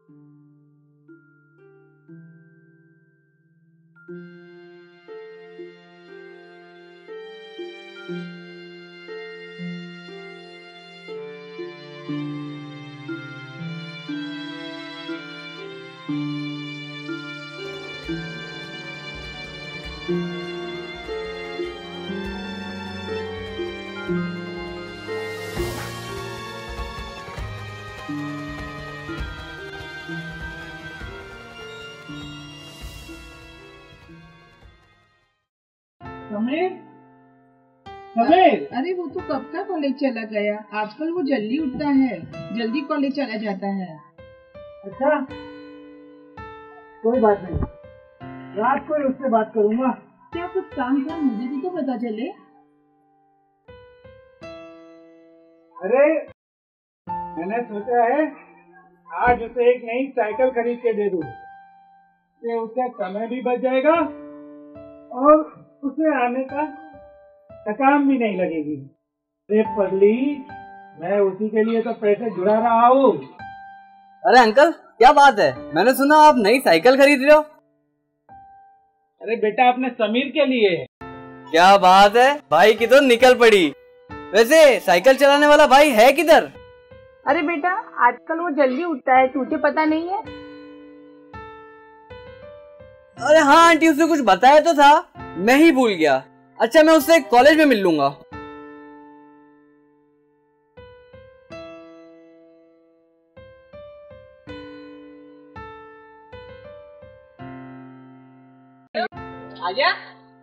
समीर, समीर, अरे वो तो कब का कॉलेज चला गया। आजकल वो जल्दी उठता है, जल्दी कॉलेज चला जाता है। अच्छा, कोई बात नहीं, रात को ही उससे बात करूंगा। क्या कुछ काम था, मुझे भी तो पता चले। अरे मैंने सोचा है आज उसे एक नई साइकिल खरीद के दे दूं, कि उसका समय भी बच जाएगा और उसे आने का थकान भी नहीं लगेगी। अरे पगली, मैं उसी के लिए तो पैसे जुड़ा रहा हूँ। अरे अंकल, क्या बात है? मैंने सुना आप नई साइकिल खरीद रहे हो। अरे बेटा, अपने समीर के लिए। क्या बात है, भाई की तो निकल पड़ी। वैसे साइकिल चलाने वाला भाई है किधर? अरे बेटा, आजकल वो जल्दी उठता है, तुझे पता नहीं है? अरे हाँ आंटी, उसने कुछ बताया तो था, मैं ही भूल गया। अच्छा, मैं उससे कॉलेज में मिल लूंगा। आजा।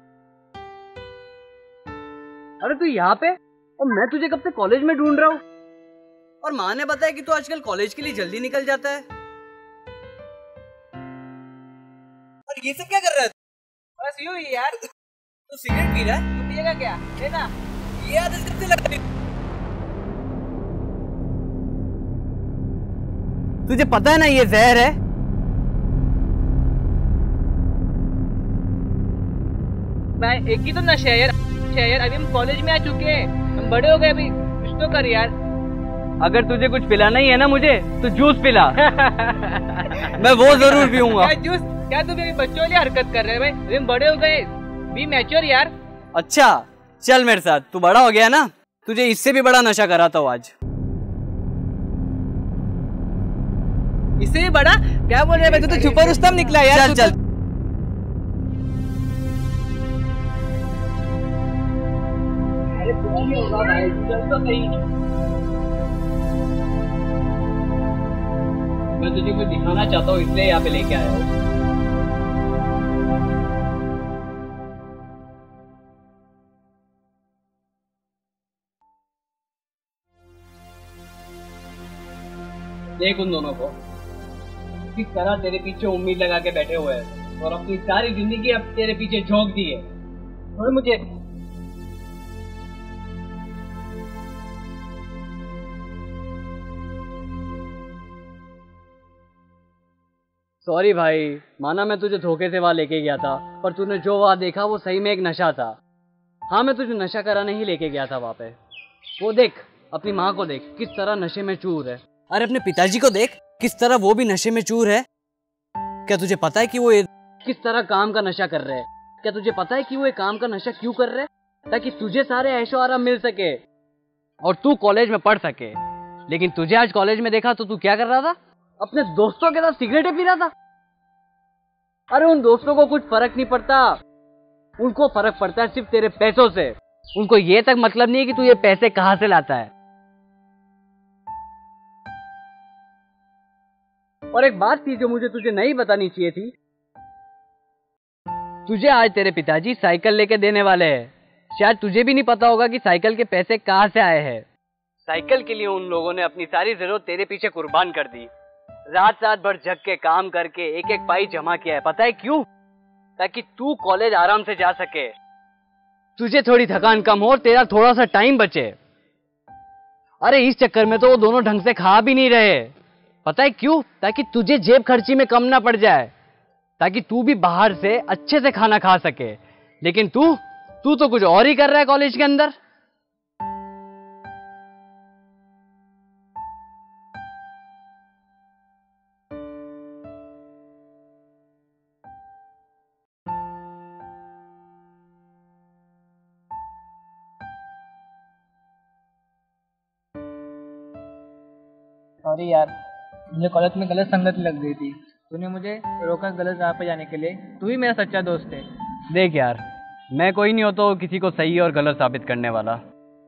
अरे तू यहाँ पे, और मैं तुझे कब से कॉलेज में ढूंढ रहा हूँ। और माँ ने बताया कि तू आजकल कॉलेज के लिए जल्दी निकल जाता है। और ये सब क्या कर रहा है? बस यूं ही यार। तू सिगरेट पी रहा है? तू पिएगा क्या? लेना। ये आदत कब से लग गई? तुझे पता है ना ये जहर है। मैं एक ही तो नशा है यार, अभी हम कॉलेज में आ चुके हैं, हम बड़े हो गए, अभी कुछ तो कर यार। अगर तुझे कुछ पिलाना ही है ना मुझे, तो जूस पिला। मैं वो जरूर पीऊंगा। क्या जूस? क्या तू अभी बच्चों वाली हरकत कर रहे हैं भाई? अभी हम बड़े हो गए, बी मैच्योर यार। अच्छा चल मेरे साथ, तू बड़ा हो गया ना, तुझे इससे भी बड़ा नशा कराता हूँ आज। इससे भी बड़ा? क्या बोल रहे भाई, तू तो छुपा रुस्तम निकला यार। चल चल। मैं तुझे कुछ दिखाना चाहता हूँ, इसलिए यहाँ पे लेके आया हूँ। देख उन दोनों को, किस तरह तेरे पीछे उम्मीद लगा के बैठे हुए हैं और अपनी सारी जिंदगी अब तेरे पीछे झोंक दी है। और मुझे सॉरी भाई, माना मैं तुझे धोखे से वहां लेके गया था, पर तूने जो वहां देखा वो सही में एक नशा था। हाँ, मैं तुझे नशा कराने ही लेके गया था वहां पे। वो देख, अपनी माँ को देख, किस तरह नशे में चूर है। अरे अपने पिताजी को देख, किस तरह वो भी नशे में चूर है। क्या तुझे पता है कि वो किस तरह काम का नशा कर रहे हैं? क्या तुझे पता है कि वो ये काम का नशा क्यों कर रहे हैं? ताकि तुझे सारे ऐशो आराम मिल सके और तू कॉलेज में पढ़ सके। लेकिन तुझे आज कॉलेज में देखा तो तू क्या कर रहा था? अपने दोस्तों के साथ सिगरेटें पी रहा था। अरे उन दोस्तों को कुछ फर्क नहीं पड़ता, उनको फर्क पड़ता है सिर्फ तेरे पैसों से। उनको ये तक मतलब नहीं है कि तू ये पैसे कहां से लाता है। और एक बात थी जो मुझे तुझे नहीं बतानी चाहिए थी, तुझे आज तेरे पिताजी साइकिल लेके देने वाले हैं। शायद तुझे भी नहीं पता होगा कि साइकिल के पैसे कहां से आए हैं। साइकिल के लिए उन लोगों ने अपनी सारी जरूरत तेरे पीछे कुर्बान कर दी। रात रात भर जग के काम करके एक एक पाई जमा किया है। पता है क्यों? ताकि तू कॉलेज आराम से जा सके, तुझे थोड़ी थकान कम हो और तेरा थोड़ा सा टाइम बचे। अरे इस चक्कर में तो वो दोनों ढंग से खा भी नहीं रहे। पता है क्यों? ताकि तुझे जेब खर्ची में कम ना पड़ जाए, ताकि तू भी बाहर से अच्छे से खाना खा सके। लेकिन तू तो कुछ और ही कर रहा है कॉलेज के अंदर। सॉरी यार, मुझे कॉलेज में गलत संगत लग गई थी। तूने मुझे रोका गलत राह पे जाने के लिए। तू ही मेरा सच्चा दोस्त है। देख यार, मैं कोई नहीं होता किसी को सही और गलत साबित करने वाला।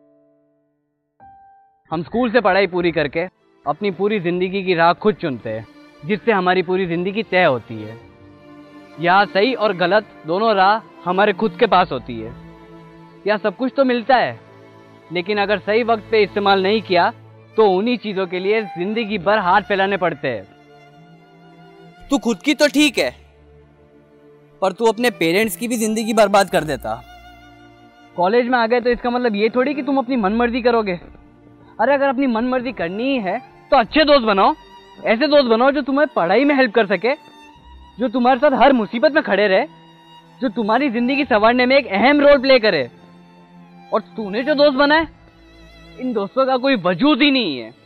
हम स्कूल से पढ़ाई पूरी करके अपनी पूरी जिंदगी की राह खुद चुनते हैं, जिससे हमारी पूरी जिंदगी तय होती है। यहाँ सही और गलत दोनों राह हमारे खुद के पास होती है। यहाँ सब कुछ तो मिलता है, लेकिन अगर सही वक्त पे इस्तेमाल नहीं किया तो उन्हीं चीजों के लिए जिंदगी भर हाथ फैलाने पड़ते हैं। तू खुद की तो ठीक है, पर तू अपने पेरेंट्स की भी जिंदगी बर्बाद कर देता। कॉलेज में आ गए तो इसका मतलब ये थोड़ी कि तुम अपनी मनमर्जी करोगे। अरे अगर अपनी मनमर्जी करनी ही है तो अच्छे दोस्त बनाओ, ऐसे दोस्त बनाओ जो तुम्हें पढ़ाई में हेल्प कर सके, जो तुम्हारे साथ हर मुसीबत में खड़े रहे, जो तुम्हारी जिंदगी संवारने में एक अहम रोल प्ले करे। और तूने जो दोस्त बनाए, इन दोस्तों का कोई वजूद ही नहीं है।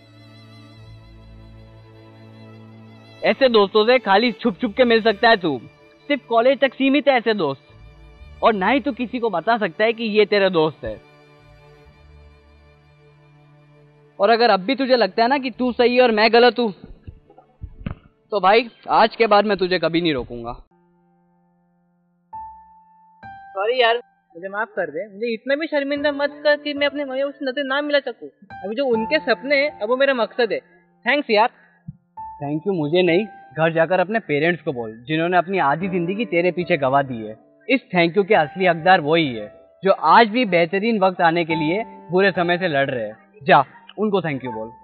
ऐसे दोस्तों से खाली छुप छुप के मिल सकता है तू। सिर्फ कॉलेज तक सीमित है ऐसे दोस्त, और ना ही तू किसी को बता सकता है कि ये तेरा दोस्त है। और अगर अब भी तुझे लगता है ना कि तू सही और मैं गलत हूं, तो भाई आज के बाद मैं तुझे कभी नहीं रोकूंगा। सॉरी यार, मुझे माफ कर दे। मुझे इतना भी शर्मिंदा मत कर कि मैं अपने मम्मी से नजर ना मिला सकूं। अभी जो उनके सपने हैं अब वो मेरा मकसद है। थैंक्स यार। थैंक यू मुझे नहीं, घर जाकर अपने पेरेंट्स को बोल, जिन्होंने अपनी आधी जिंदगी तेरे पीछे गवा दी है। इस थैंक यू के असली हकदार वही है जो आज भी बेहतरीन वक्त आने के लिए बुरे समय से लड़ रहे हैं। जा, उनको थैंक यू बोल।